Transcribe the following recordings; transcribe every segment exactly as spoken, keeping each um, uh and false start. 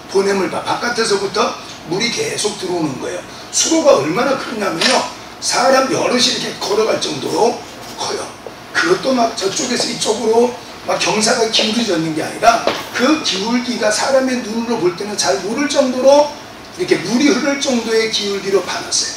보냄을 봐. 바깥에서부터 물이 계속 들어오는 거예요. 수로가 얼마나 크냐면요, 사람 여럿이 이렇게 걸어갈 정도로 커요. 그것도 막 저쪽에서 이쪽으로 막 경사가 기울어지는 게 아니라 그 기울기가 사람의 눈으로 볼 때는 잘 모를 정도로 이렇게 물이 흐를 정도의 기울기로 파놨어요.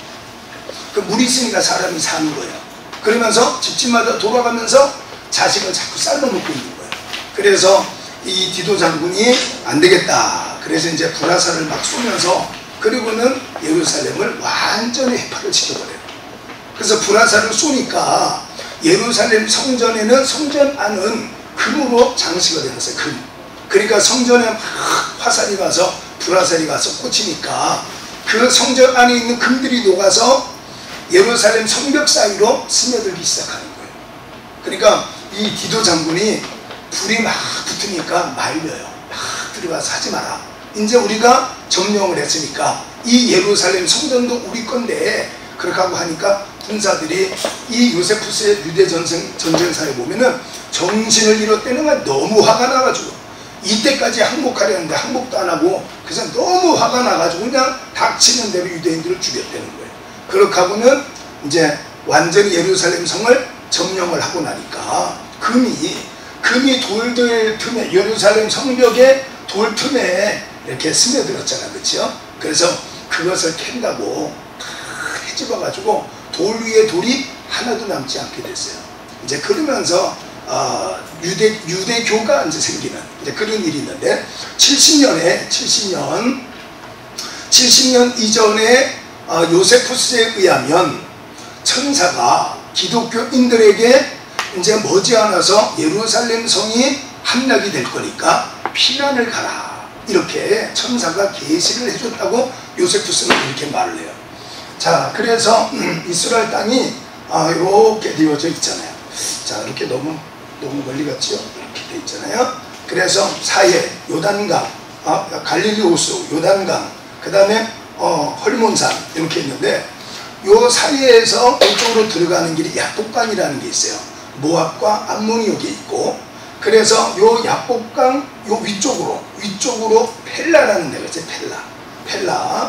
그 물이 있으니까 사람이 사는 거예요. 그러면서 집집마다 돌아가면서 자식을 자꾸 삶아먹고 있는 거예요. 그래서 이 디도 장군이 안 되겠다. 그래서 이제 불화살을 막 쏘면서, 그리고는 예루살렘을 완전히 해파를 시켜버려요. 그래서 불화살을 쏘니까 예루살렘 성전에는, 성전 안은 금으로 장식이 되었어요. 금. 그러니까 성전에 막 화살이 가서, 불화살이 가서 꽂히니까 그 성전 안에 있는 금들이 녹아서 예루살렘 성벽 사이로 스며들기 시작하는 거예요. 그러니까 이 디도 장군이 불이 막 붙으니까 말려요. 막 들어가서 하지 마라. 이제 우리가 점령을 했으니까 이 예루살렘 성전도 우리 건데, 그렇게 하고 하니까 군사들이 이 요세푸스의 유대 전쟁, 전쟁사에 보면은 정신을 잃었다는 건 너무 화가 나가지고, 이때까지 항복하려는데 항복도 안 하고, 그래서 너무 화가 나가지고 그냥 닥치는 대로 유대인들을 죽였다는 거예요. 그렇게 하고는 이제 완전히 예루살렘 성을 점령을 하고 나니까 금이, 금이 돌들 틈에, 예루살렘 성벽의 돌 틈에 이렇게 스며들었잖아, 그렇죠? 그래서 그것을 캔다고 다 헤집어가지고 돌 위에 돌이 하나도 남지 않게 됐어요. 이제 그러면서 어, 유대 유대교가 이제 생기는 이제 그런 일이 있는데, 칠십 년에 칠십 년 칠십 년 이전에 어, 요세푸스에 의하면 천사가 기독교인들에게 이제 머지않아서 예루살렘 성이 함락이 될 거니까 피난을 가라, 이렇게 천사가 계시를 해줬다고 요세푸스는 이렇게 말을 해요. 자, 그래서 음, 이스라엘 땅이 아, 이렇게 되어져 있잖아요. 자, 이렇게 너무 너무 멀리 갔죠? 이렇게 돼 있잖아요. 그래서 사해 요단강, 아, 갈릴리 호수, 요단강, 그 다음에 어, 헐몬산 이렇게 있는데, 요 사이에서 이쪽으로 들어가는 길이 야복강이라는 게 있어요. 모압과 암몬이 여기 있고, 그래서 요 야복강 요 위쪽으로 위쪽으로 펠라라는 데가 있어요. 펠라 펠라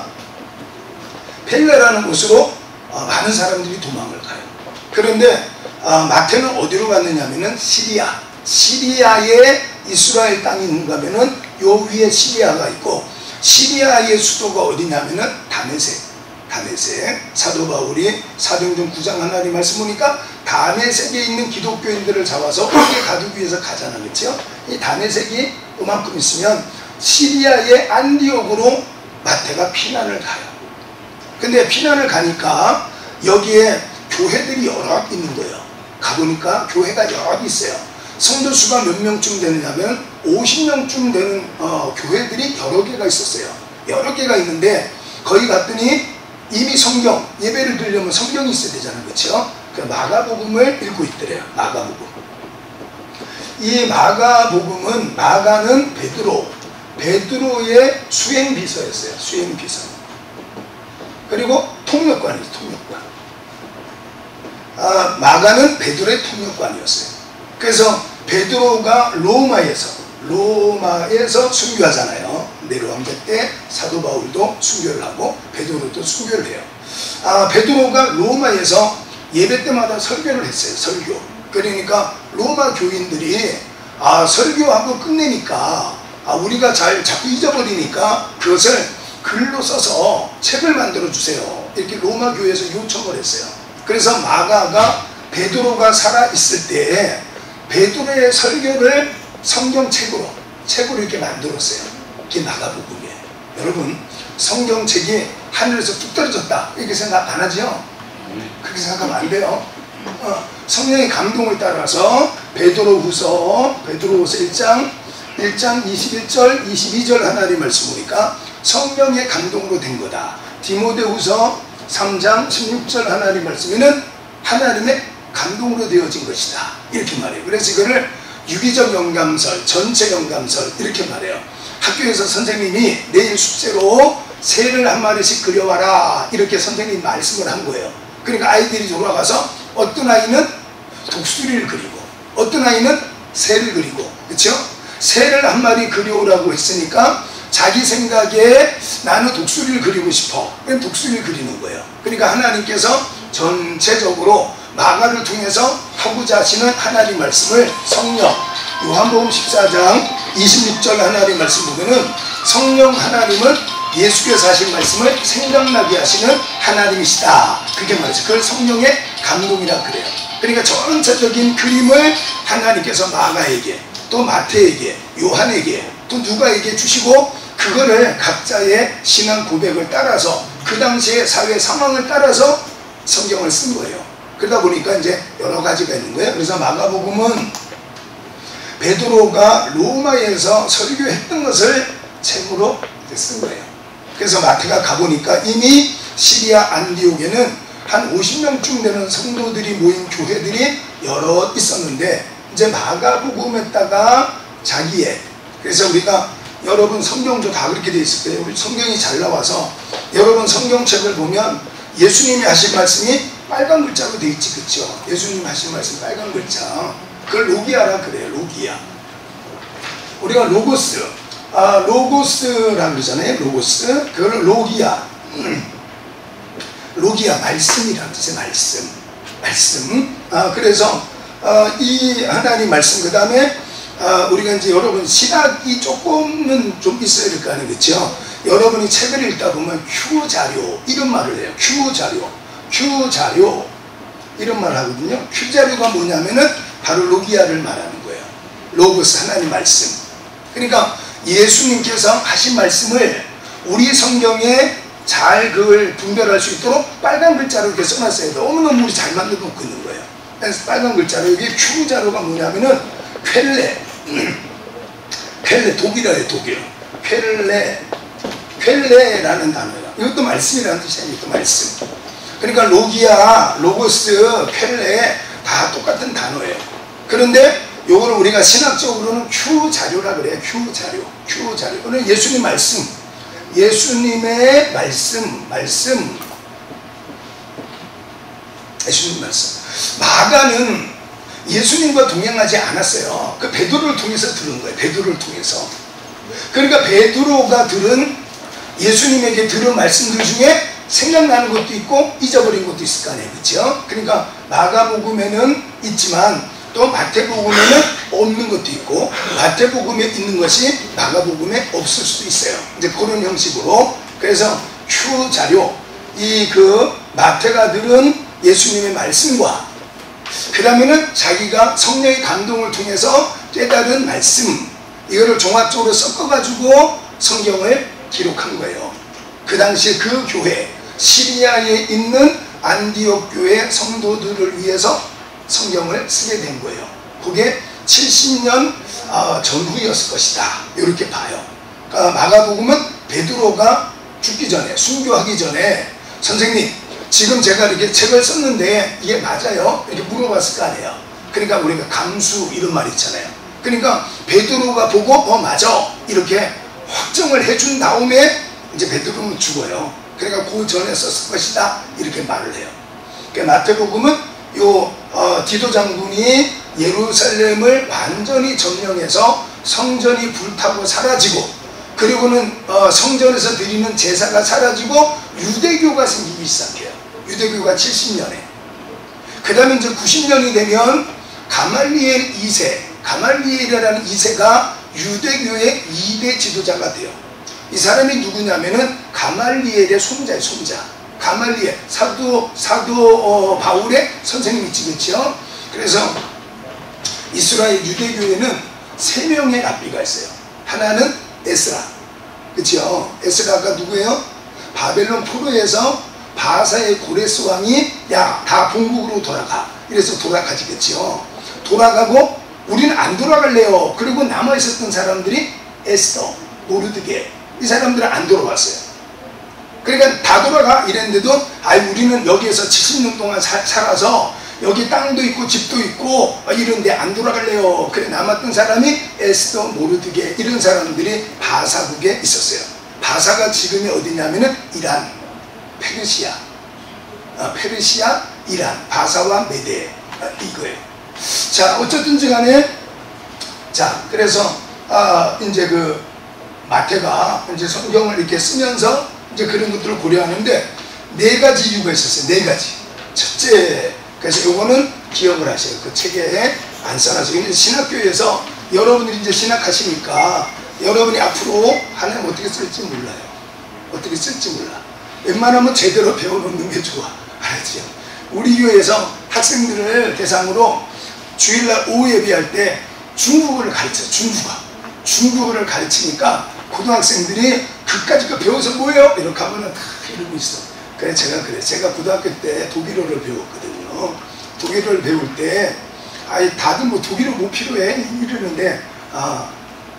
펠라라는 곳으로 어, 많은 사람들이 도망을 가요. 그런데 어, 마태는 어디로 갔느냐면은 시리아 시리아에 이스라엘 땅이 있는가 하면은 요 위에 시리아가 있고, 시리아의 수도가 어디냐면은 다메섹 다메섹 사도 바울이 사도행전 구 장 하나님 말씀 보니까 다메섹에 있는 기독교인들을 잡아서 거기에 가두기 위해서 가잖아, 그렇죠? 이 다메섹이 그만큼 있으면 시리아의 안디옥으로 마태가 피난을 가요. 근데 피난을 가니까 여기에 교회들이 여러 있는 거예요. 가보니까 교회가 여러 있어요. 성도 수가 몇 명쯤 되느냐면 오십 명쯤 되는 어, 교회들이 여러 개가 있었어요. 여러 개가 있는데 거기 갔더니 이미 성경, 예배를 드리려면 성경이 있어야 되잖아요, 그렇죠? 그 마가복음을 읽고 있더래요. 마가복음. 이 마가복음은, 마가는 베드로, 베드로의 수행비서였어요. 수행비서. 그리고 통역관이죠, 통역관. 아, 마가는 베드로의 통역관이었어요. 그래서 베드로가 로마에서 로마에서 순교하잖아요. 내로왕제 때 사도 바울도 순교를 하고 베드로도 순교를 해요. 아, 베드로가 로마에서 예배 때마다 설교를 했어요. 설교. 그러니까 로마 교인들이 아, 설교하고 끝내니까 아, 우리가 잘 자꾸 잊어버리니까 그것을 글로 써서 책을 만들어 주세요. 이렇게 로마 교회에서 요청을 했어요. 그래서 마가가 베드로가 살아있을 때 베드로의 설교를 성경책으로 책으로 이렇게 만들었어요. 그게 마가복음이에요. 여러분, 성경책이 하늘에서 뚝 떨어졌다 이렇게 생각 안 하죠? 그렇게 생각하면 안 돼요. 어, 성령의 감동을 따라서 베드로후서 베드로후서 일 장 일 장 이십일 절 이십이 절 하나님 말씀 보니까 성령의 감동으로 된 거다. 디모데후서 삼 장 십육 절 하나님 말씀에는 하나님의 감동으로 되어진 것이다 이렇게 말해요. 그래서 이거를 유기적 영감설, 전체 영감설 이렇게 말해요. 학교에서 선생님이 내일 숙제로 새를 한 마리씩 그려와라 이렇게 선생님이 말씀을 한 거예요. 그러니까 아이들이 돌아가서 어떤 아이는 독수리를 그리고 어떤 아이는 새를 그리고, 그렇죠? 새를 한 마리 그려오라고 했으니까 자기 생각에 나는 독수리를 그리고 싶어. 그럼 독수리를 그리는 거예요. 그러니까 하나님께서 전체적으로 마가를 통해서 하고자 하시는 하나님 말씀을 성령, 요한복음 십사 장 이십육 절 하나님 말씀 보면은 성령 하나님은 예수께서 하신 말씀을 생각나게 하시는 하나님이시다. 그게 말이죠. 그걸 성령의 감동이라 그래요. 그러니까 전체적인 그림을 하나님께서 마가에게, 또 마태에게, 요한에게, 또 누가에게 주시고, 그거를 각자의 신앙 고백을 따라서 그 당시의 사회 상황을 따라서 성경을 쓴 거예요. 그러다 보니까 이제 여러 가지가 있는 거예요. 그래서 마가복음은 베드로가 로마에서 설교했던 것을 책으로 쓴 거예요. 그래서 마태가 가보니까 이미 시리아 안디옥에는 한 오십 명쯤 되는 성도들이 모인 교회들이 여러 있었는데, 이제 마가복음에다가 자기의, 그래서 우리가 여러분 성경도 다 그렇게 돼 있을 거예요. 우리 성경이 잘 나와서 여러분 성경책을 보면 예수님이 하신 말씀이 빨간 글자로 돼 있지, 그쵸? 예수님이 하신 말씀 빨간 글자, 그걸 로기아라 그래요. 로기아. 우리가 로고스, 아, 로고스라고 그러잖아요. 로고스. 그걸 로기아. 로기아, 말씀이라는 뜻의 말씀. 말씀. 아, 그래서, 아, 이 하나님 말씀, 그 다음에, 아, 우리가 이제 여러분 신학이 조금은 좀 있어야 될 거 아니에요. 그렇죠? 여러분이 책을 읽다 보면 Q 자료, 이런 말을 해요. Q 자료. Q 자료. 이런 말을 하거든요. Q 자료가 뭐냐면은 바로 로기아를 말하는 거예요. 로고스, 하나님 말씀. 그러니까 예수님께서 하신 말씀을 우리 성경에 잘 그걸 분별할 수 있도록 빨간 글자로 이렇게 써놨어요. 너무너무 우리 잘 만들어 놓고 있는 거예요. 그래서 빨간 글자로, 여기 Q 자료가 뭐냐면은 퀼레, 퀼레, 독일어예요. 독일. 퀼레, 퀼레라는 단어예요. 이것도 말씀이라는 뜻이에요. 이것도 말씀. 그러니까 로기아, 로고스, 퀼레 다 똑같은 단어예요. 그런데 요거를 우리가 신학적으로는 Q 자료라 그래요. Q 자료, Q 자료. 이거는 예수님 말씀, 예수님의 말씀, 말씀, 예수님 말씀. 마가는 예수님과 동행하지 않았어요. 그 베드로를 통해서 들은 거예요. 베드로를 통해서. 그러니까 베드로가 들은, 예수님에게 들은 말씀들 중에 생각나는 것도 있고 잊어버린 것도 있을 거 아니에요. 그렇죠? 그러니까 마가복음에는 있지만 또 마태복음에는 없는 것도 있고, 마태복음에 있는 것이 마가복음에 없을 수도 있어요. 이제 그런 형식으로. 그래서 Q 자료, 이 그 마태가 들은 예수님의 말씀과, 그 다음에는 자기가 성령의 감동을 통해서 깨달은 말씀, 이거를 종합적으로 섞어가지고 성경을 기록한 거예요. 그 당시에 그 교회, 시리아에 있는 안디옥 교회 성도들을 위해서 성경을 쓰게 된 거예요. 그게 칠십 년 전후였을 것이다. 이렇게 봐요. 그러니까 마가복음은 베드로가 죽기 전에, 순교하기 전에, 선생님 지금 제가 이렇게 책을 썼는데 이게 맞아요? 이렇게 물어봤을 거 아니에요. 그러니까 우리가 감수 이런 말 있잖아요. 그러니까 베드로가 보고 어 맞아 이렇게 확정을 해준 다음에 이제 베드로는 죽어요. 그러니까 그 전에 썼을 것이다 이렇게 말을 해요. 그러니까 마태복음은 요 어, 디도 장군이 예루살렘을 완전히 점령해서 성전이 불타고 사라지고, 그리고는 어, 성전에서 드리는 제사가 사라지고 유대교가 생기기 시작해요. 유대교가 칠십 년에. 그 다음에 이제 구십 년이 되면 가말리엘 이 세, 가말리엘이라는 이 세가 유대교의 이 대 지도자가 돼요. 이 사람이 누구냐면은 가말리엘의 손자예요. 손자. 가말리엘, 사도, 사도 어, 바울의 선생님이 찍었죠. 그래서 이스라엘 유대교에는 세 명의 랍비가 있어요. 하나는 에스라, 그렇죠? 에스라가 누구예요? 바벨론 포로에서 바사의 고레스 왕이 야, 다 본국으로 돌아가. 이래서 돌아가지겠죠. 돌아가고 우리는 안 돌아갈래요. 그리고 남아있었던 사람들이 에스더, 모르드게, 이 사람들은 안 돌아왔어요. 그러니까 다 돌아가 이랬는데도 아이 우리는 여기에서 칠십 년 동안 사, 살아서 여기 땅도 있고 집도 있고 이런데 안 돌아갈래요. 그래 남았던 사람이 에스더, 모르드게 이런 사람들이 바사국에 있었어요. 바사가 지금이 어디냐면은 이란, 페르시아, 어, 페르시아, 이란, 바사와 메데 어, 이거예요. 자 어쨌든지 간에 자 그래서 아 이제 그 마태가 이제 성경을 이렇게 쓰면서 이제 그런 것들을 고려하는데 네 가지 이유가 있었어요. 네 가지. 첫째, 그래서 요거는 기억을 하셔요. 그 책에 안 써놔서. 신학교에서 여러분들이 이제 신학하시니까 여러분이 앞으로 하나님 어떻게 쓸지 몰라요. 어떻게 쓸지 몰라. 웬만하면 제대로 배워놓는 게 좋아. 알았죠? 우리 교회에서 학생들을 대상으로 주일날 오후 예배할 때 중국어를 가르쳐요. 중국어. 중국어를 가르치니까 고등학생들이 그까짓 거 배워서 뭐예요? 이렇게 하면은 다 이러고 있어. 그래 제가 그래. 제가 고등학교 때 독일어를 배웠거든요. 독일어를 배울 때 아이 다들 뭐 독일어 뭐 필요해? 이러는데 아,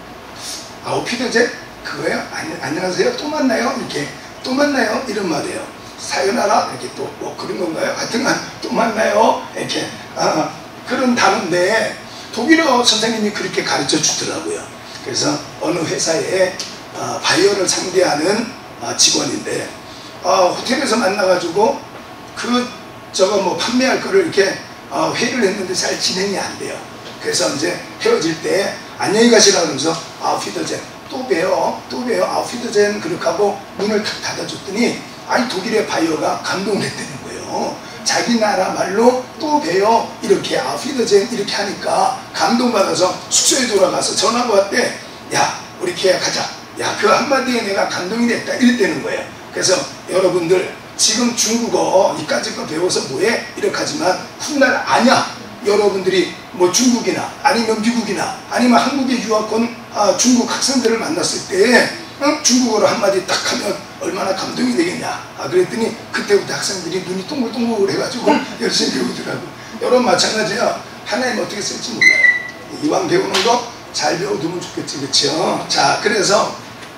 아 오피드제 그거요? 아니, 안녕하세요. 또 만나요? 이렇게 또 만나요? 이런 말이에요. 사요나라 이렇게 또 뭐 그런 건가요? 하여튼간 또 만나요? 이렇게 아, 그런 단어인데 독일어 선생님이 그렇게 가르쳐 주더라고요. 그래서 어느 회사에 어, 바이어를 상대하는 어, 직원인데 어, 호텔에서 만나가지고 그 저거 뭐 판매할 거를 이렇게 어, 회의를 했는데 잘 진행이 안 돼요. 그래서 이제 헤어질 때 안녕히 가시라 그러면서 아우피더젠 또 봬요 또 봬요 아우피더젠 그렇게 하고 문을 탁 닫아줬더니 아니 독일의 바이어가 감동했다는 거예요. 자기 나라 말로 또 봬요 이렇게 아우피더젠 이렇게 하니까 감동받아서 숙소에 돌아가서 전화가 왔대. 야 우리 계약하자. 야 그 한마디에 내가 감동이 됐다 이랬다는 거예요. 그래서 여러분들 지금 중국어 이까짓 거 배워서 뭐해? 이렇게 하지만 훗날 아냐? 여러분들이 뭐 중국이나 아니면 미국이나 아니면 한국에 유학 온 아, 중국 학생들을 만났을 때 응? 중국어로 한마디 딱 하면 얼마나 감동이 되겠냐. 아, 그랬더니 그때부터 학생들이 눈이 동글동글 해가지고 열심히 배우더라고. 여러분 마찬가지야. 하나님 어떻게 쓸지 몰라요. 이왕 배우는 거 잘 배워두면 좋겠지. 그쵸? 자 그래서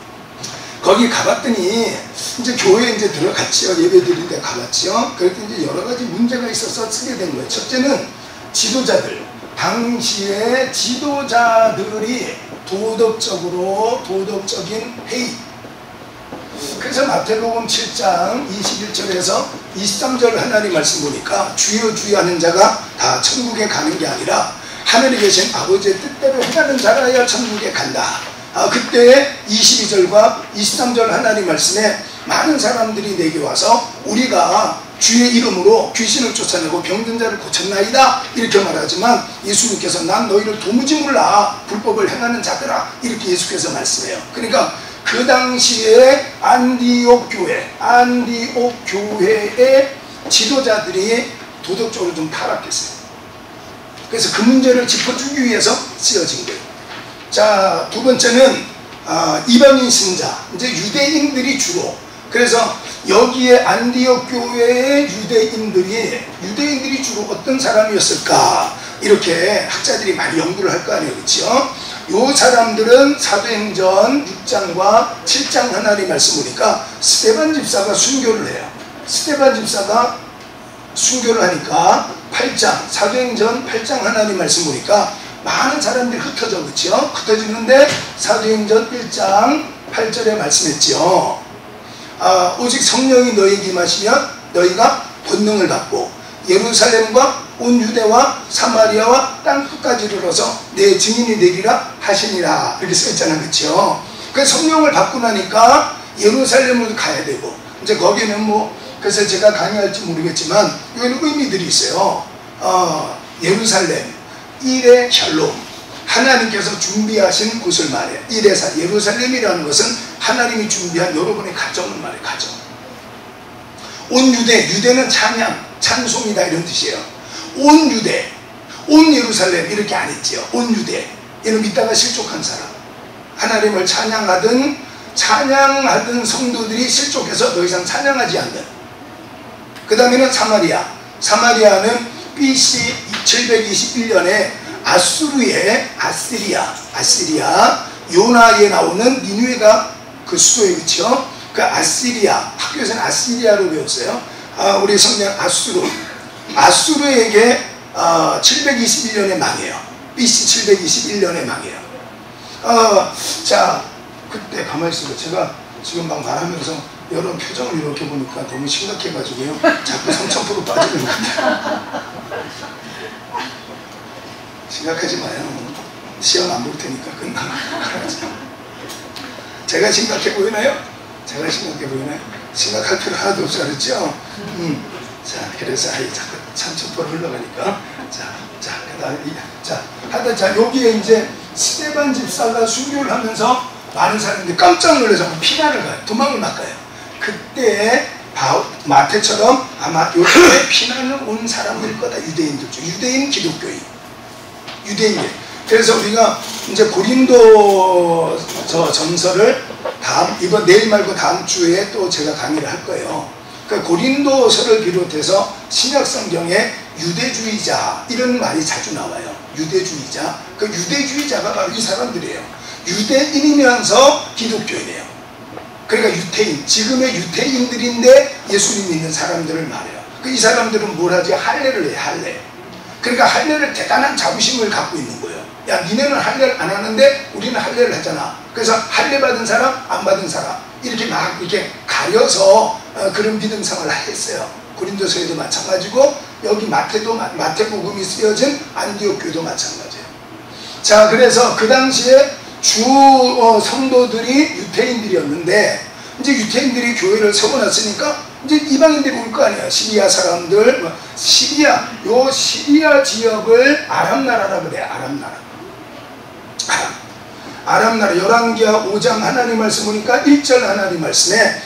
거기 가봤더니 이제 교회에 이제 들어갔지요. 예배 드리는데 가봤지요. 그랬더니 이제 여러 가지 문제가 있어서 쓰게 된 거예요. 첫째는 지도자들. 당시에 지도자들이 도덕적으로 도덕적인 회의. 그래서 마태복음 칠 장 이십일 절에서 이십삼 절 하나님 말씀 보니까 주여 주여 하는 자가 다 천국에 가는 게 아니라 하늘에 계신 아버지의 뜻대로 행하는 자라야 천국에 간다. 아, 그때 이십이 절과 이십삼 절 하나님 말씀에 많은 사람들이 내게 와서 우리가 주의 이름으로 귀신을 쫓아내고 병든 자를 고쳤나이다 이렇게 말하지만 예수님께서 난 너희를 도무지 몰라 불법을 행하는 자들아 이렇게 예수께서 말씀해요. 그러니까 그 당시에 안디옥 교회 안디옥 교회의 지도자들이 도덕적으로 좀 타락했어요. 그래서 그 문제를 짚어주기 위해서 쓰여진 거예요. 자, 두 번째는 아, 이방인 신자, 이제 유대인들이 주로. 그래서 여기에 안디옥 교회의 유대인들이 유대인들이 주로 어떤 사람이었을까? 이렇게 학자들이 많이 연구를 할 거 아니에요, 그렇죠? 요 사람들은 사도행전 육 장과 칠 장 하나님 말씀 보니까 스데반 집사가 순교를 해요. 스데반 집사가 순교를 하니까 팔 장 사도행전 팔 장 하나님 말씀 보니까 많은 사람들이 흩어져. 그렇죠? 흩어지는데 사도행전 일 장 팔 절에 말씀했죠. 아, 오직 성령이 너희에게 임하시면 너희가 권능을 받고 예루살렘과 온 유대와 사마리아와 땅 끝까지 이르러서 내 증인이 되리라 하시니라 이렇게 써있잖아요. 그렇죠? 그래서 성령을 받고 나니까 예루살렘으로 가야 되고 이제 거기는 뭐 그래서 제가 강의할지 모르겠지만 여기는 의미들이 있어요. 어, 예루살렘 일의 샬롬 하나님께서 준비하신 곳을 말해요. 일의 사 예루살렘이라는 것은 하나님이 준비한 여러분의 가정을 말해요. 가정. 온 유대 유대는 찬양 찬송이다 이런 뜻이에요. 온 유대 온 예루살렘 이렇게 안 했지요. 온 유대 얘는 믿다가 실족한 사람 하나님을 찬양하든 찬양하던 성도들이 실족해서 더 이상 찬양하지 않는. 그 다음에는 사마리아. 사마리아는 비씨 칠백이십일 년에 아수르의 아시리아 아시리아 요나에 나오는 니누에가 그 수도에 그쵸? 그 아시리아 학교에서는 아시리아로 배웠어요. 아, 우리 성령 아수르 아수르에게 어, 칠백이십일 년에 망해요. 비씨 칠백이십일 년에 망해요. 어, 자 그때 가만히 있어요. 제가 지금 막 말하면서 여러분 표정을 이렇게 보니까 너무 심각해가지고요. 자꾸 삼천 퍼센트 빠지는 것 같아요. 심각하지 마요. 시험 안 볼 테니까 끝나면. 제가 심각해 보이나요? 제가 심각해 보이나요? 심각할 필요 하나도 없어, 그렇죠? 음. 자, 그래서 아이 자꾸 참초포로 흘러가니까 자, 자, 그다음 자, 하여튼 자 여기에 이제 스데반 집사가 순교를 하면서 많은 사람들이 깜짝 놀라서 피난을 가요. 도망을 막 가요. 그때 바, 마태처럼 아마 요즘에 피난을 온 사람들 거다. 유대인들 중 유대인 기독교인 유대인들. 그래서 우리가 이제 고린도 저 전서를 다음 이번 내일 말고 다음 주에 또 제가 강의를 할 거예요. 그 고린도서를 비롯해서 신약 성경에 유대주의자 이런 말이 자주 나와요. 유대주의자. 그 유대주의자가 바로 이 사람들이에요. 유대인이면서 기독교인이에요. 그러니까 유태인, 지금의 유태인들인데 예수님 믿는 사람들을 말해요. 그 이 사람들은 뭘 하지? 할례를 해, 할례. 그러니까 할례를 대단한 자부심을 갖고 있는 거예요. 야, 니네는 할례를 안 하는데 우리는 할례를 하잖아. 그래서 할례 받은 사람, 안 받은 사람 이렇게 막 이렇게 가려서 어, 그런 믿음 생활을 했어요. 고린도서에도 마찬가지고 여기 마태도 마태복음이 쓰여진 안디옥 교도 마찬가지예요. 자, 그래서 그 당시에 주 어, 성도들이 유태인들이었는데 이제 유태인들이 교회를 세워놨으니까 이제 이방인들이 올 거 아니에요. 시리아 사람들, 뭐 시리아, 요 시리아 지역을 아랍나라라 그래요. 아랍나라. 아랍. 아랍나라 열왕기하 오 장 하나님 말씀 보니까 일 절 하나님 말씀에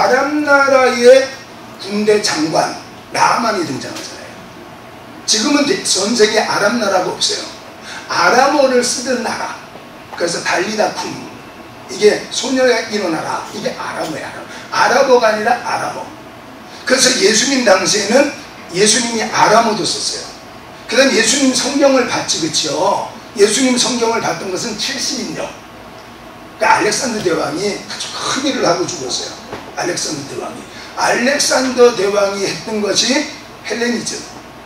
아랍나라의 군대 장관 라만이 등장하잖아요. 지금은 전 세계 아랍나라가 없어요. 아람어를 쓰던 나라. 그래서 달리다쿰 이게 소녀가 일어나라 이게 아람어야. 아랍어가 아니라 아람어. 그래서 예수님 당시에는 예수님이 아람어도 썼어요. 그 다음 예수님 성경을 봤지, 그쵸? 예수님 성경을 봤던 것은 칠십이 년. 그러니까 알렉산더 대왕이 아주 큰 일을 하고 죽었어요. 알렉산더 대왕이. 알렉산더 대왕이 했던 것이 헬레니즘.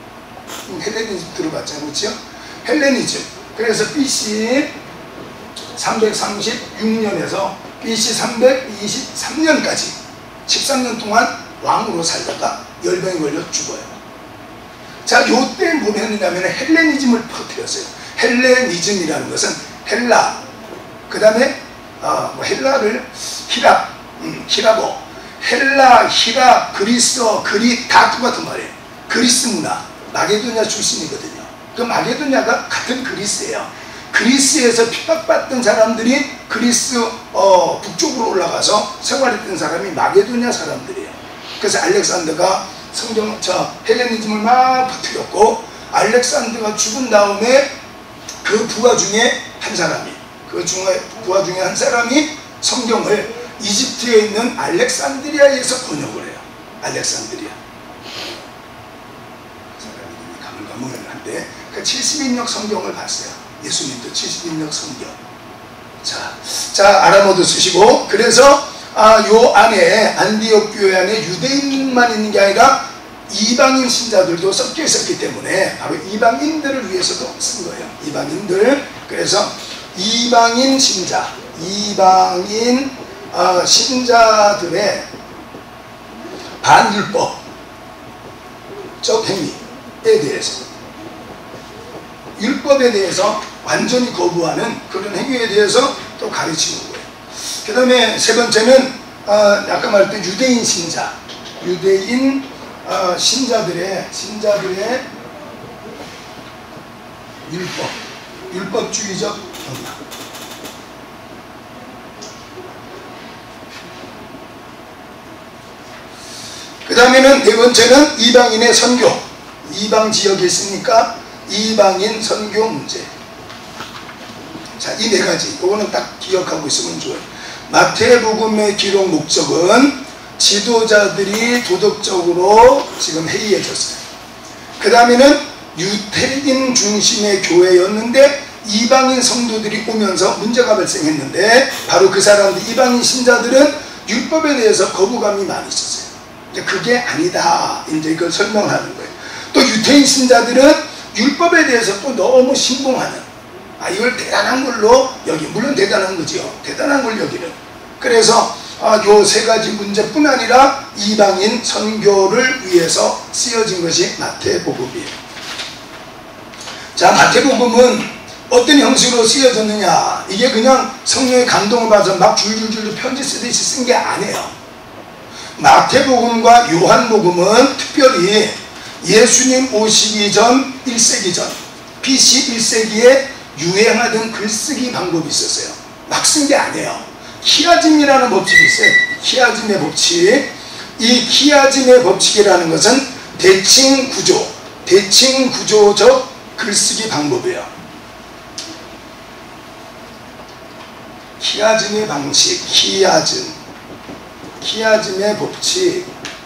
헬레니즘 들어봤잖아요, 그렇죠? 헬레니즘. 그래서 비씨 삼백삼십육 년에서 비씨 삼백이십삼 년까지 십삼 년 동안 왕으로 살다가 열병에 걸려 죽어요. 자, 요때 뭘 했느냐면 헬레니즘을 퍼뜨렸어요. 헬레니즘이라는 것은 헬라, 그 다음에 어, 뭐 헬라를 히랍, 음, 히랍어, 헬라, 히랍, 그리스어, 그리 다 똑같은 말이에요. 그리스 문화, 마게도냐 출신이거든요. 그 마게도냐가 같은 그리스예요. 그리스에서 핍박받던 사람들이 그리스 어, 북쪽으로 올라가서 생활했던 사람이 마게도냐 사람들이에요. 그래서 알렉산더가 성경, 저 헬레니즘을 막 퍼뜨렸고, 알렉산더가 죽은 다음에 그 부하 중에 한 사람이, 그 중에 부하 중에 한 사람이 성경을 이집트에 있는 알렉산드리아에서 번역을 해요. 알렉산드리아. 사람이 가물가물한데 그 칠십이 역 성경을 봤어요. 예수님도 칠십이 역 성경. 자, 자 아람어도 쓰시고, 그래서 아, 요 안에 안디옥 교회 안에 유대인만 있는 게 아니라 이방인 신자들도 섞여 있었기 때문에 바로 이방인들을 위해서도 쓴 거예요. 이방인들. 그래서 이방인 신자, 이방인 어, 신자들의 반율법적 행위에 대해서, 율법에 대해서 완전히 거부하는 그런 행위에 대해서 또 가르치는 거예요. 그 다음에 세 번째는 어, 아까 말했던 유대인 신자, 유대인 어, 신자들의 신자들의 율법, 율법주의적 경향. 그 다음에는 네 번째는 이방인의 선교. 이방 지역에 있으니까 이방인 선교 문제. 자, 이 네 가지. 이거는 딱 기억하고 있으면 좋아요. 마태복음의 기록 목적은 지도자들이 도덕적으로 지금 해이해졌어요. 그 다음에는 유태인 중심의 교회였는데 이방인 성도들이 오면서 문제가 발생했는데, 바로 그 사람들, 이방인 신자들은 율법에 대해서 거부감이 많이 있었어요. 이제 그게 아니다, 이제 이걸 설명하는 거예요. 또 유태인 신자들은 율법에 대해서 또 너무 신봉하는, 아, 이걸 대단한 걸로 여기, 물론 대단한 거지요. 대단한 걸 여기는. 그래서 아, 요 세 가지 문제뿐 아니라 이방인 선교를 위해서 쓰여진 것이 마태복음이에요. 자, 마태복음은 어떤 형식으로 쓰여졌느냐, 이게 그냥 성령의 감동을 받아서 막 줄줄줄 편지 쓰듯이 쓴 게 아니에요. 마태복음과 요한복음은 특별히 예수님 오시기 전 일 세기 전 비씨 일 세기에 유행하던 글쓰기 방법이 있었어요. 막 쓴 게 아니에요. 키아즘이라는 법칙이 있어요. 키아즘의 법칙. 이 키아즘의 법칙이라는 것은 대칭 구조, 대칭 구조적 글쓰기 방법이에요. 키아즘의 방식, 키아즘, 키아즘의 법칙에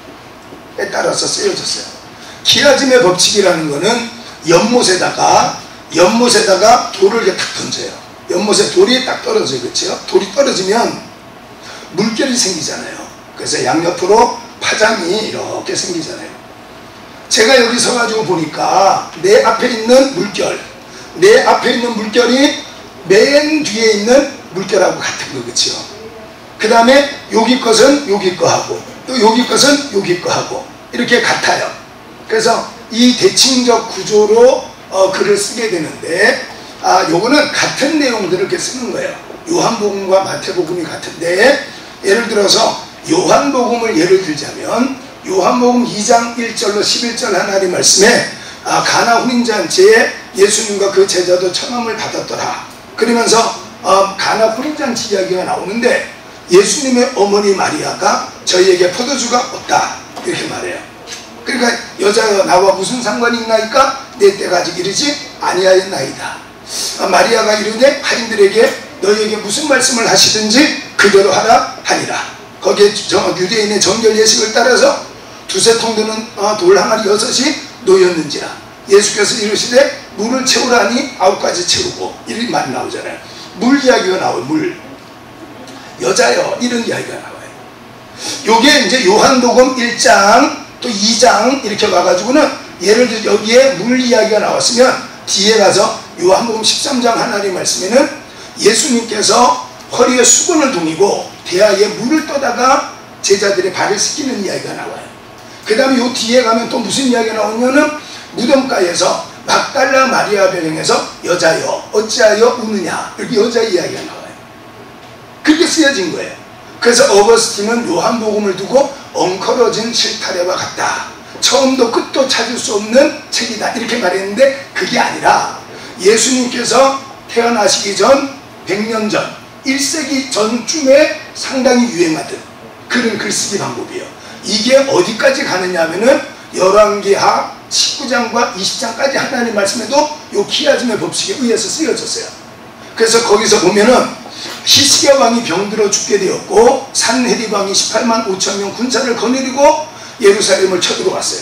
따라서 쓰여졌어요. 키아즘의 법칙이라는 것은 연못에다가 연못에다가 돌을 이렇게 탁 던져요. 연못에 돌이 딱 떨어져요. 그렇죠? 돌이 떨어지면 물결이 생기잖아요. 그래서 양옆으로 파장이 이렇게 생기잖아요. 제가 여기 서가지고 보니까 내 앞에 있는 물결, 내 앞에 있는 물결이 맨 뒤에 있는 물결하고 같은 거, 그렇죠? 그 다음에 여기 것은 여기 거하고 또 여기 것은 여기 거하고 이렇게 같아요. 그래서 이 대칭적 구조로 어, 글을 쓰게 되는데, 아, 요거는 같은 내용들을 이렇게 쓰는 거예요. 요한복음과 마태복음이 같은데, 예를 들어서 요한복음을 예를 들자면 요한복음 이 장 일 절로 십일 절 하나님 말씀에 아, 가나 혼인잔치에 예수님과 그 제자도 청함을 받았더라. 그러면서 어, 가나 혼인잔치 이야기가 나오는데 예수님의 어머니 마리아가 저희에게 포도주가 없다 이렇게 말해요. 그러니까 여자여 나와 무슨 상관이 있나이까? 내 때가 아직 이르지 아니하였나이다. 아, 마리아가 이르되 하인들에게 너희에게 무슨 말씀을 하시든지 그대로 하라 하니라. 거기에 저 유대인의 정결 예식을 따라서 두세 통 드는 어, 돌 항아리 여섯이 놓였는지라. 예수께서 이르시되 물을 채우라니 아홉 가지 채우고 이런 말이 나오잖아요. 물 이야기가 나와요. 물. 여자여 이런 이야기가 나와요. 요게 이제 요한복음 일 장 또 이 장 이렇게 와가지고는 예를 들어 여기에 물 이야기가 나왔으면 뒤에 가서 요한복음 십삼 장 하나님 말씀에는 예수님께서 허리에 수건을 동이고 대야에 물을 떠다가 제자들의 발을 씻기는 이야기가 나와요. 그 다음에 요 뒤에 가면 또 무슨 이야기가 나오냐면 무덤가에서 막달라 마리아 병행해서 여자여 어찌하여 우느냐 이렇게 여자 이야기가 나와요. 그렇게 쓰여진 거예요. 그래서 어거스틴은 요한복음을 두고 엉커러진 실타래와 같다. 처음도 끝도 찾을 수 없는 책이다 이렇게 말했는데 그게 아니라 예수님께서 태어나시기 전 백 년 전 일 세기 전쯤에 상당히 유행하던 그런 글쓰기 방법이에요. 이게 어디까지 가느냐 하면은 열왕기하 십구 장과 이십 장까지 하나님 말씀에도 요 키아즘의 법칙에 의해서 쓰여졌어요. 그래서 거기서 보면은 히스기야 왕이 병들어 죽게 되었고 산헤립 왕이 십팔만 오천 명 군사를 거느리고 예루살렘을 쳐들어왔어요.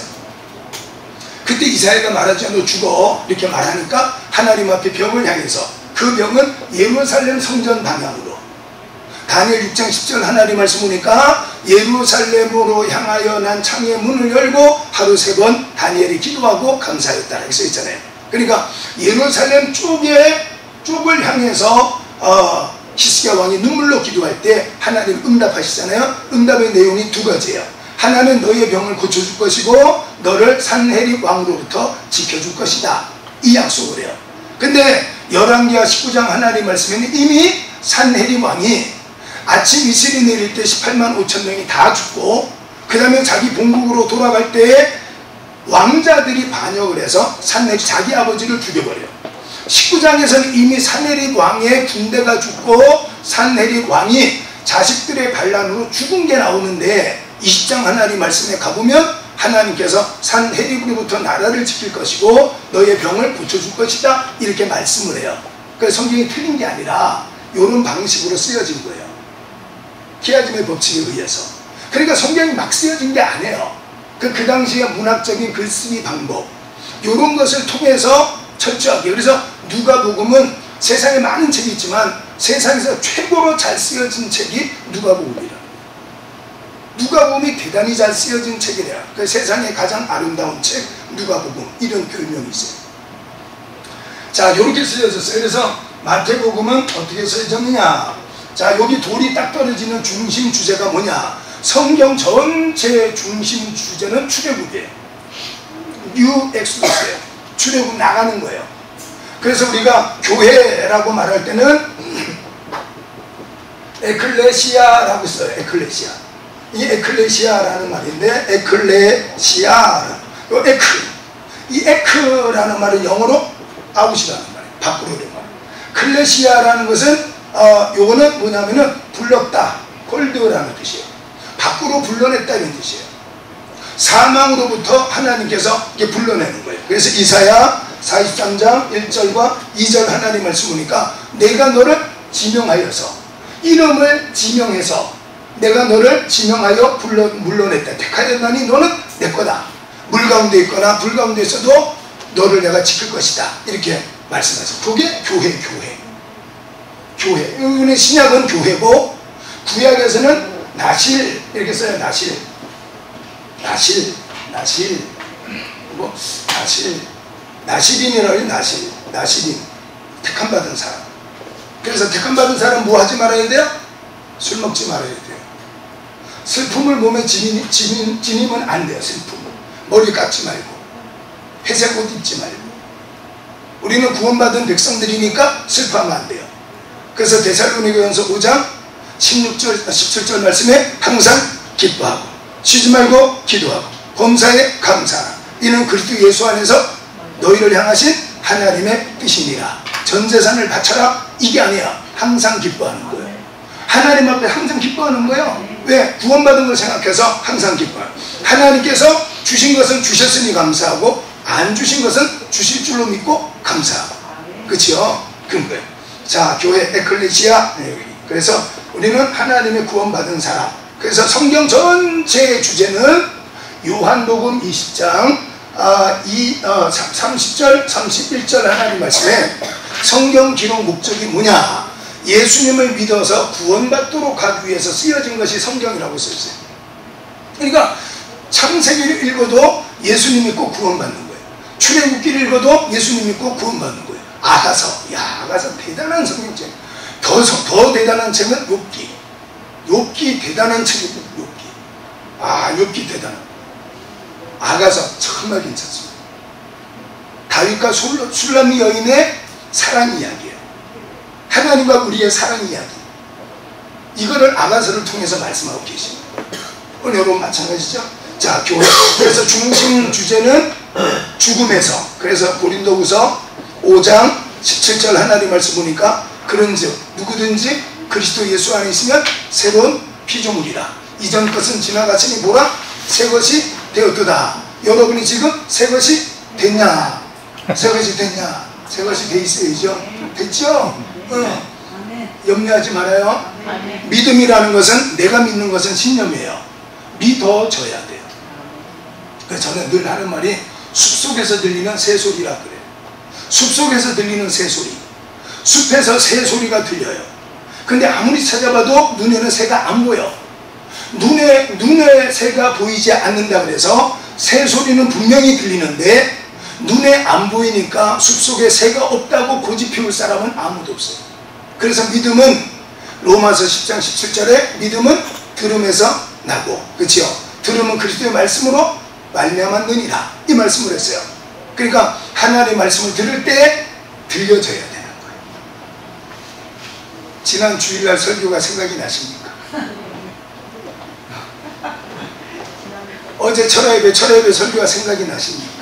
그때 이사야가 말하지 너 죽어 이렇게 말하니까 하나님 앞에 벽을 향해서 그 벽은 예루살렘 성전 방향으로 다니엘 육 장 십 절 하나님 말씀 보니까 예루살렘으로 향하여 난 창의 문을 열고 하루 세 번 다니엘이 기도하고 감사했다 이렇게 써있잖아요. 그러니까 예루살렘 쪽에 쪽을 향해서 어, 히스기야 왕이 눈물로 기도할 때 하나님 응답하시잖아요. 응답의 내용이 두 가지예요. 하나는 너의 병을 고쳐줄 것이고 너를 산헤립 왕으로부터 지켜줄 것이다 이 약속을 해요. 근데 열왕기하 십구 장 하나님 말씀에는 이미 산헤립 왕이 아침 이슬이 내릴 때 십팔만 오천 명이 다 죽고 그 다음에 자기 본국으로 돌아갈 때에 왕자들이 반역을 해서 산헤립 자기 아버지를 죽여버려요. 십구 장에서는 이미 산헤립 왕의 군대가 죽고 산헤립 왕이 자식들의 반란으로 죽은 게 나오는데 이십 장 하나님 말씀에 가보면 하나님께서 산헤립으로부터 나라를 지킬 것이고 너의 병을 고쳐줄 것이다 이렇게 말씀을 해요. 그래서 성경이 틀린 게 아니라 이런 방식으로 쓰여진 거예요. 키아즘의 법칙에 의해서. 그러니까 성경이 막 쓰여진 게 아니에요. 그, 그 당시의 문학적인 글쓰기 방법 이런 것을 통해서 철저하게. 그래서 누가복음은 세상에 많은 책이 있지만 세상에서 최고로 잘 쓰여진 책이 누가복음이라. 누가복음이 대단히 잘 쓰여진 책이래요. 그 세상에 가장 아름다운 책 누가복음 이런 별명이 있어요. 자, 이렇게 쓰여졌어요. 그래서 마태복음은 어떻게 쓰여졌느냐. 자, 여기 돌이 딱 떨어지는 중심 주제가 뭐냐. 성경 전체의 중심 주제는 출애굽이에요. 뉴 엑소더스예요. 출애굽 나가는 거예요. 그래서 우리가 교회라고 말할 때는 에클레시아라고 써요. 에클레시아. 이 에클레시아라는 말인데, 에클레시아, 요 에크, 이 에크라는 말은 영어로 아웃이라는 말이에요. 밖으로 이런 말. 클레시아라는 것은 어, 요거는 뭐냐면은 불렀다, 콜드라는 뜻이에요. 밖으로 불러냈다 이런 뜻이에요. 사망으로부터 하나님께서 이게 불러내는 거예요. 그래서 이사야 사십삼 장 일 절과 이 절 하나님 말씀 보니까 내가 너를 지명하여서, 이름을 지명해서 내가 너를 지명하여 불러, 물러냈다. 택하였나니 너는 내 거다. 물 가운데 있거나 불 가운데 있어도 너를 내가 지킬 것이다. 이렇게 말씀하세요. 그게 교회, 교회. 교회. 여기는 신약은 교회고, 구약에서는 나실, 이렇게 써요. 나실. 나실, 나실. 뭐, 나실. 나실인이라고 해요. 나실. 나실인. 택함받은 사람. 그래서 택함받은 사람 뭐 하지 말아야 돼요? 술 먹지 말아야 돼요. 슬픔을 몸에 지니, 지니, 지니면 안 돼요. 슬픔. 머리 깎지 말고, 회색 옷 입지 말고. 우리는 구원받은 백성들이니까 슬퍼하면 안 돼요. 그래서 데살로니가전서 오 장 십육 절, 십칠 절 말씀에 항상 기뻐하고 쉬지 말고 기도하고 범사에 감사하라. 이는 그리스도 예수 안에서 너희를 향하신 하나님의 뜻이니라. 전 재산을 바쳐라. 이게 아니야. 항상 기뻐하는 거예요. 하나님 앞에 항상 기뻐하는 거예요. 왜? 구원받은 걸 생각해서 항상 기뻐해요. 하나님께서 주신 것은 주셨으니 감사하고, 안 주신 것은 주실 줄로 믿고 감사하고. 그렇죠? 그런 거예요. 자, 교회 에클레시아. 그래서 우리는 하나님의 구원받은 사람. 그래서 성경 전체의 주제는 요한복음 이십 장 아, 이, 어, 삼십 절, 삼십일 절 하나님 말씀에 성경 기록 목적이 뭐냐? 예수님을 믿어서 구원받도록 하기 위해서 쓰여진 것이 성경이라고 써있어요. 그러니까 창세기를 읽어도 예수님 믿고 구원받는 거예요. 출애굽기를 읽어도 예수님 믿고 구원받는 거예요. 아가서, 야, 아가서 대단한 성경책. 더, 더 대단한 책은 욥기. 욥기 대단한 책이고, 욥기. 아, 욥기 대단한. 아가서 정말 괜찮습니다. 다윗과 술람미 여인의 사랑 이야기예요. 하나님과 우리의 사랑 이야기. 이거를 아가서를 통해서 말씀하고 계십니다. 오늘 여러분 마찬가지죠? 자, 교회. 그래서 중심 주제는 죽음에서. 그래서 고린도후서 오 장 십칠 절 하나님 말씀 보니까 그런즉 누구든지 그리스도 예수 안에 있으면 새로운 피조물이라. 이전 것은 지나갔으니 뭐라? 새 것이 되었도다. 여러분이 지금 새 것이 됐냐? 새 것이 됐냐? 새 것이 돼 있어야죠. 됐죠? 응. 염려하지 말아요. 믿음이라는 것은, 내가 믿는 것은 신념이에요. 믿어져야 돼요. 그래서 저는 늘 하는 말이 숲속에서 들리는 새소리라 그래요. 숲속에서 들리는 새소리. 숲에서 새소리가 들려요. 근데 아무리 찾아봐도 눈에는 새가 안 보여. 눈에, 눈에 새가 보이지 않는다 그래서 새소리는 분명히 들리는데 눈에 안 보이니까 숲속에 새가 없다고 고집 피울 사람은 아무도 없어요. 그래서 믿음은 로마서 십 장 십칠 절에 믿음은 들음에서 나고, 그렇죠? 들음은 그리스도의 말씀으로 말미암아 느니라, 이 말씀을 했어요. 그러니까 하나님의 말씀을 들을 때 들려져야 되는 거예요. 지난 주일날 설교가 생각이 나십니까? 어제 철화예배 철화예배 설교가 생각이 나십니까?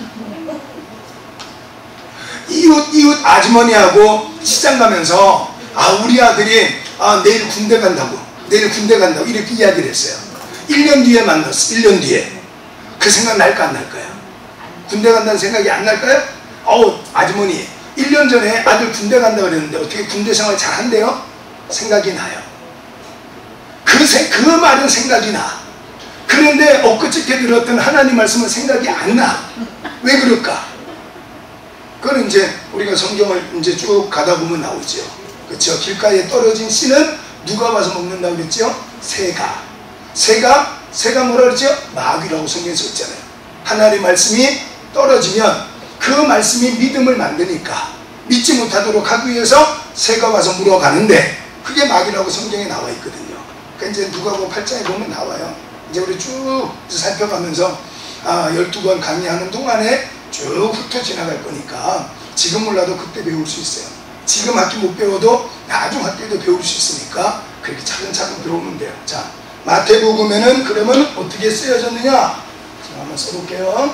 이웃 이웃 아주머니하고 시장 가면서 아 우리 아들이 아 내일 군대 간다고 내일 군대 간다고 이렇게 이야기를 했어요. 일 년 뒤에 만났어. 일 년 뒤에. 그 생각 날까 안 날까요? 군대 간다는 생각이 안 날까요? 어우 아주머니 일 년 전에 아들 군대 간다고 그랬는데 어떻게 군대 생활 잘 한대요? 생각이 나요. 그, 세, 그 말은 생각이 나. 그런데 엊그저께 들었던 하나님 말씀은 생각이 안 나. 왜 그럴까? 그건 이제 우리가 성경을 이제 쭉 가다 보면 나오죠. 그렇죠? 길가에 떨어진 씨는 누가 와서 먹는다고 그랬죠? 새가. 새가, 새가 뭐라 그랬죠? 마귀라고 성경에 썼잖아요. 하나님 말씀이 떨어지면 그 말씀이 믿음을 만드니까 믿지 못하도록 하기 위해서 새가 와서 물어가는데 그게 마귀라고 성경에 나와 있거든요. 그러니까 이제 누가복음 팔 장에 보면 나와요. 이제 우리 쭉 살펴가면서 아, 열두 번 강의하는 동안에 쭉 훑어 지나갈 거니까 지금 몰라도 그때 배울 수 있어요. 지금 학기 못 배워도 나중 학기에도 배울 수 있으니까 그렇게 차근차근 배우면 돼요. 자, 마태복음에는 그러면 어떻게 쓰여졌느냐? 제가 한번 써볼게요.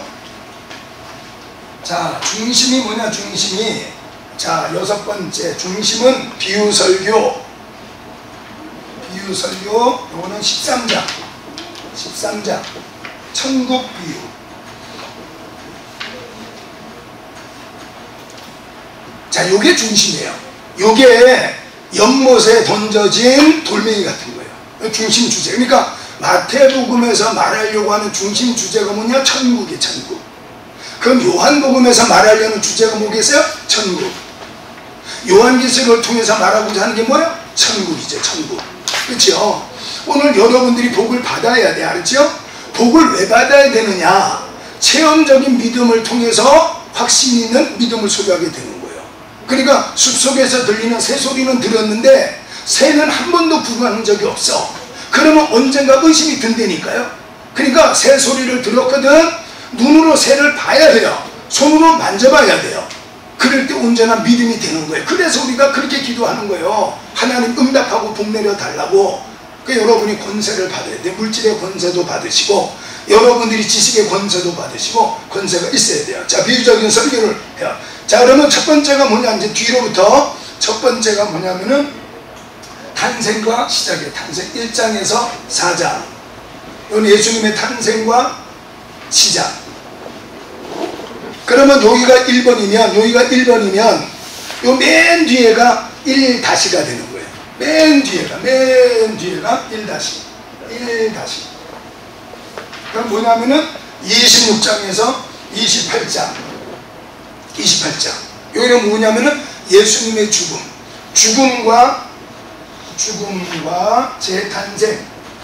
자, 중심이 뭐냐? 중심이, 자, 여섯 번째 중심은 비유설교. 비유설교, 요거는 십삼 장 십삼 장 천국 비유. 자, 요게 중심이에요. 요게 연못에 던져진 돌멩이 같은 거예요. 중심 주제. 그러니까 마태복음에서 말하려고 하는 중심 주제가 뭐냐? 천국이 천국. 그럼 요한복음에서 말하려는 주제가 뭐겠어요? 천국. 요한계시록을 통해서 말하고자 하는 게 뭐야? 천국이죠. 천국. 그렇죠? 오늘 여러분들이 복을 받아야 돼. 알았죠? 복을 왜 받아야 되느냐? 체험적인 믿음을 통해서 확신 있는 믿음을 소유하게 되는 거예요. 그러니까 숲속에서 들리는 새소리는 들었는데 새는 한 번도 구경한 적이 없어. 그러면 언젠가 의심이 든다니까요. 그러니까 새소리를 들었거든. 눈으로 새를 봐야 돼요. 손으로 만져봐야 돼요. 그럴 때 온전한 믿음이 되는 거예요. 그래서 우리가 그렇게 기도하는 거예요. 하나님 응답하고 복 내려 달라고. 그러니까 여러분이 권세를 받아야 돼요. 물질의 권세도 받으시고 여러분들이 지식의 권세도 받으시고 권세가 있어야 돼요. 자, 비유적인 설교를 해요. 자, 그러면 첫 번째가 뭐냐? 이제 뒤로부터 첫 번째가 뭐냐면은 탄생과 시작이에요. 탄생 일 장에서 사 장. 이건 예수님의 탄생과 시작. 그러면 여기가 일 번이면 여기가 일 번이면 요 맨 뒤에가 일 다시가 되는 거예요. 맨 뒤에가 맨 뒤에가 일 다시 일 다시. 그럼 뭐냐면은 이십육 장에서 이십팔 장 이십팔 장. 여기는 뭐냐면은 예수님의 죽음 죽음과 죽음과 재탄생.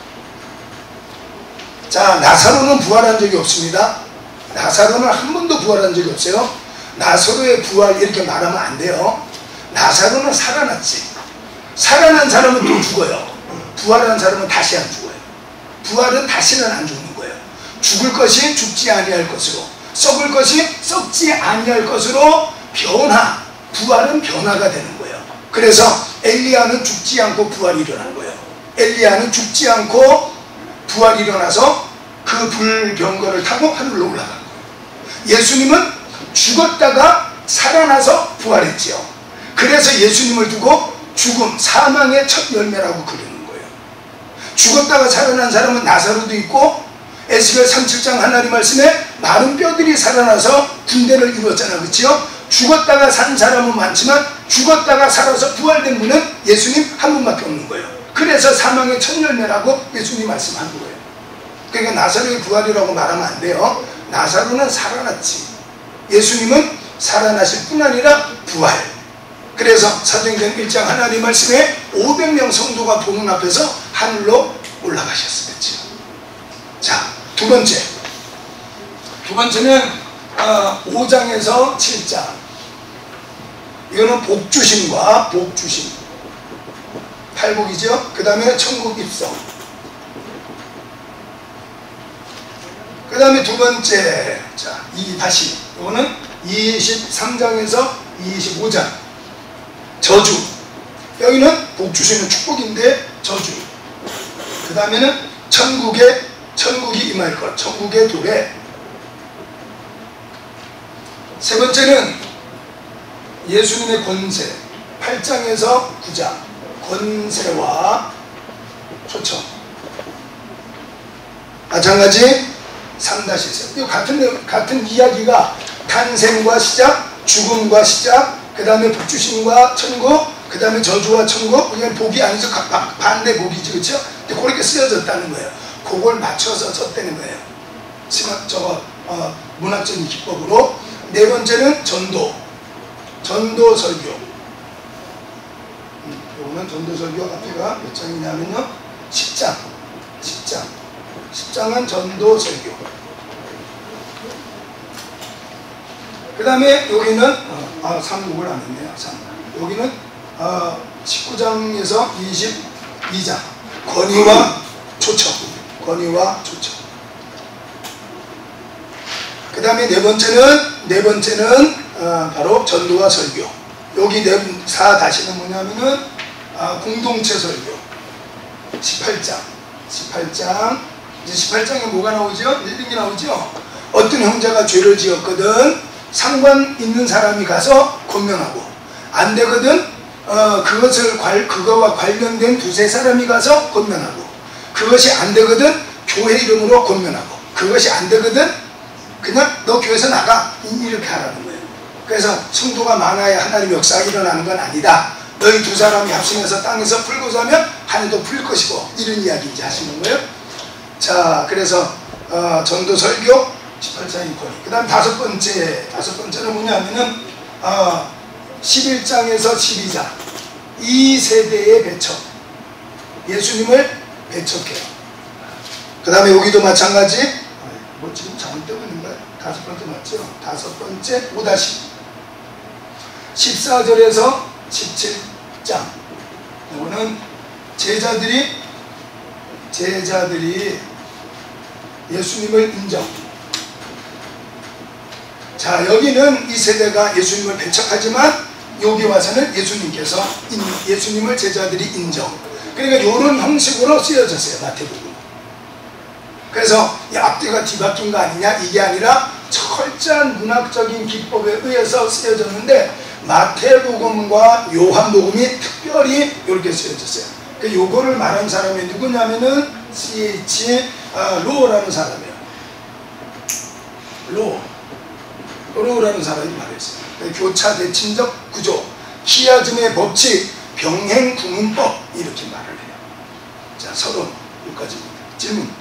자, 나사로는 부활한 적이 없습니다. 나사로는 한 번도 부활한 적이 없어요. 나사로의 부활 이렇게 말하면 안 돼요. 나사로는 살아났지. 살아난 사람은 또 죽어요. 부활한 사람은 다시 안 죽어요. 부활은 다시는 안 죽는 거예요. 죽을 것이 죽지 아니할 것으로, 썩을 것이 썩지 아니할 것으로 변화. 부활은 변화가 되는 거예요. 그래서 엘리야는 죽지 않고 부활이 일어난 거예요. 엘리야는 죽지 않고 부활이 일어나서 그 불병거를 타고 하늘로 올라간 거예요. 예수님은 죽었다가 살아나서 부활했지요. 그래서 예수님을 두고 죽음, 사망의 첫 열매라고 그러는 거예요. 죽었다가 살아난 사람은 나사로도 있고 에스겔 삼십칠 장 하나님 말씀에 마른 뼈들이 살아나서 군대를 이루었잖아. 그렇죠? 죽었다가 산 사람은 많지만 죽었다가 살아서 부활된 분은 예수님 한 분밖에 없는 거예요. 그래서 사망의 첫 열매라고 예수님이 말씀한 거예요. 그러니까 나사로의 부활이라고 말하면 안 돼요. 나사로는 살아났지. 예수님은 살아나실 뿐 아니라 부활. 그래서 사도행전 일 장 하나님 말씀에 오백 명 성도가 보문 앞에서 하늘로 올라가셨었죠. 자, 두 번째. 두 번째는 어, 오 장에서 칠 장. 이거는 복주심과 복주심. 팔복이죠. 그 다음에 천국 입성. 그 다음에 두 번째, 자, 이 다시, 이거는 이십삼 장에서 이십오 장, 저주. 여기는 복주시는 축복인데 저주. 그 다음에는 천국에, 천국이 임할 것, 천국의 도래. 세 번째는 예수님의 권세, 팔 장에서 구 장, 권세와 초청. 마찬가지 삼 다시 이 같은, 같은 이야기가 탄생과 시작, 죽음과 시작, 그 다음에 복주심과 천국, 그 다음에 저주와 천국. 그냥 복이 아니죠. 반대 복이죠. 그렇죠? 근데 그렇게 쓰여졌다는 거예요. 그걸 맞춰서 썼다는 거예요. 심학, 저, 어, 문학적인 기법으로. 네 번째는 전도. 전도 설교. 음, 요거는 전도 설교 앞에가 몇 장이냐면요. 십 장. 십 장. 십 장은 전도 설교. 그 다음에 여기는 어, 아, 삼 곡을 안 했네요. 삼. 여기는 어, 십구 장에서 이십이 장 권위와 초청. 권위와 초청. 그 다음에 네 번째는 네 번째는 어, 바로 전도와 설교. 여기 네 사 다시는 뭐냐면은 아, 공동체 설교. 십팔 장. 십팔 장. 이제 십팔 장에 뭐가 나오죠? 이런 게 나오죠? 어떤 형제가 죄를 지었거든 상관 있는 사람이 가서 권면하고 안 되거든 어, 그것을 관, 그거와 관련된 두세 사람이 가서 권면하고 그것이 안 되거든 교회 이름으로 권면하고 그것이 안 되거든 그냥 너 교회에서 나가 이렇게 하라는 거예요. 그래서 성도가 많아야 하나님 역사가 일어나는 건 아니다. 너희 두 사람이 합심해서 땅에서 풀고자 하면 하늘도 풀 것이고 이런 이야기 이제 하시는 거예요. 자, 그래서 어, 전도 설교 십팔 장이 권위. 그 다음 다섯 번째 다섯 번째는 뭐냐면은 어, 십일 장에서 십이 장 이 세대의 배척. 예수님을 배척해요. 그 다음에 여기도 마찬가지. 뭐 지금 잘못되고 있는가요? 다섯 번째 맞죠? 다섯 번째 오 다시 십사 절에서 십칠 장. 이거는 제자들이 제자들이 예수님을 인정. 자, 여기는 이 세대가 예수님을 배척하지만 여기 와서는 예수님께서 예수님을 제자들이 인정. 그러니까 이런 형식으로 쓰여졌어요. 마태복음. 그래서 이 앞뒤가 뒤바뀐 거 아니냐 이게 아니라 철저한 문학적인 기법에 의해서 쓰여졌는데 마태복음과 요한복음이 특별히 이렇게 쓰여졌어요. 그 요거를 말한 사람이 누구냐면은 씨 에이치 로우라는 사람이에요. 로우. 로우라는 사람이 말했어요. 교차 대칭적 구조, 키아즘의 법칙, 병행 구문법 이렇게 말을 해요. 자, 서론 여기까지입니다. 질문.